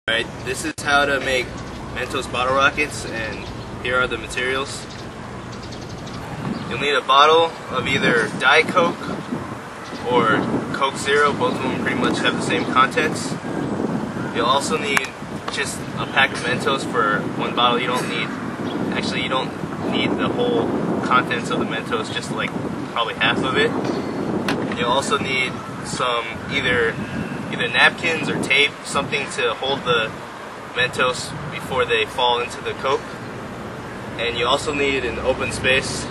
Alright, this is how to make Mentos bottle rockets, and here are the materials. You'll need a bottle of either Diet Coke or Coke Zero. Both of them pretty much have the same contents. You'll also need just a pack of Mentos for one bottle. You don't need the whole contents of the Mentos, just like probably half of it. You'll also need some either napkins or tape, something to hold the Mentos before they fall into the Coke. And you also need an open space.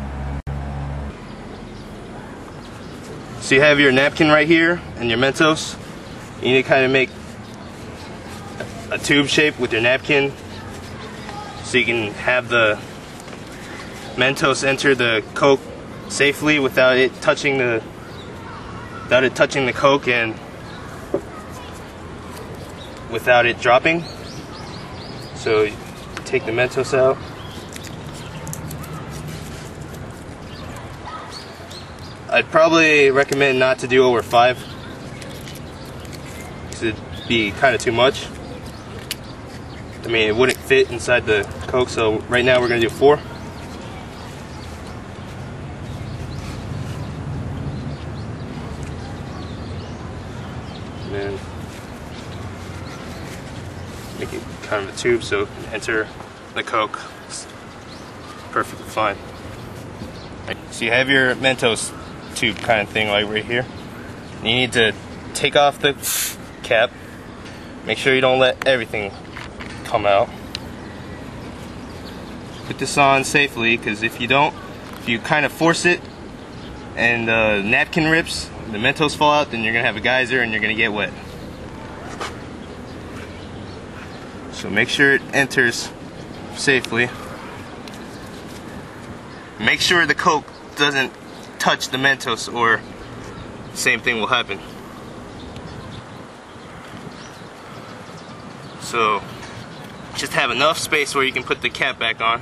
So you have your napkin right here and your Mentos. You need to kind of make a tube shape with your napkin so you can have the Mentos enter the Coke safely without it touching the Coke and without it dropping. So you take the Mentos out. I'd probably recommend not to do over 5 because it'd be kind of too much. I mean, it wouldn't fit inside the Coke, so right now we're going to do 4. And then make it kind of a tube so it can enter the Coke. It's perfectly fine. So you have your Mentos tube kind of thing like right here. You need to take off the cap. Make sure you don't let everything come out. Put this on safely, because if you kind of force it and the napkin rips, the Mentos fall out, then you're gonna have a geyser and you're gonna get wet. So make sure it enters safely. Make sure the Coke doesn't touch the Mentos, or the same thing will happen. So just have enough space where you can put the cap back on.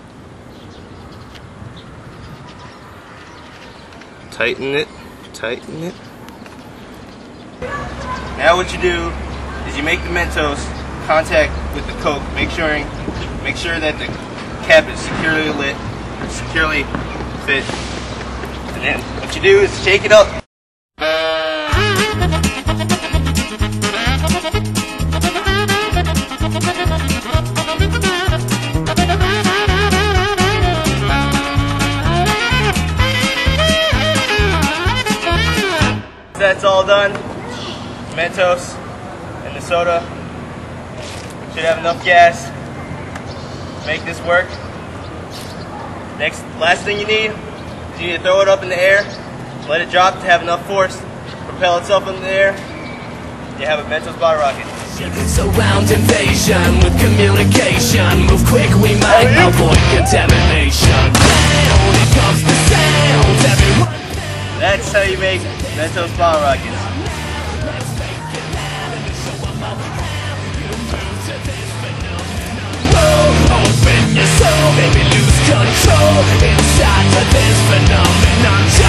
Tighten it, tighten it. Now what you do is you make the Mentos contact with the Coke. Make sure that the cap is securely lit, securely fit. And then what you do is shake it up. That's all done. Mentos and the soda should have enough gas to make this work. Last thing you need is you need to throw it up in the air, let it drop to have enough force, propel itself in the air. You have a Mentos bottle rocket. Surround invasion with communication. Move quick, we might avoid contamination. When it comes to sound, everyone. That's how you make Mentos bottle rockets. Open your soul, maybe lose control inside of this phenomenon.